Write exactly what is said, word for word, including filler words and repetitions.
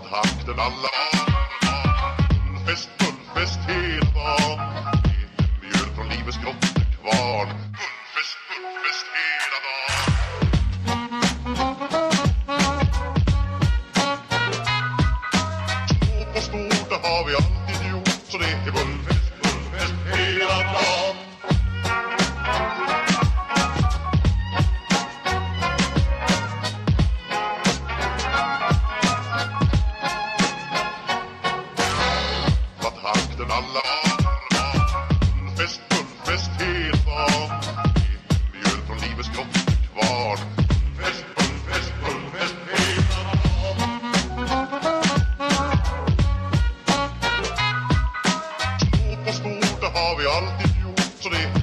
Vad hakten alla Fullfest, fullfest hela dagen Mjöl från livets grottekvarn Fullfest, fullfest hela dagen Små på stort, det har vi alltid gjort Så det är fullfest, fullfest hela dagen Alla Fullfest, fullfest hela dagen Mjöl från livets grottekvarn Fullfest, fullfest, fullfest hela dagen Små på stort, det har vi alltid gjort Så det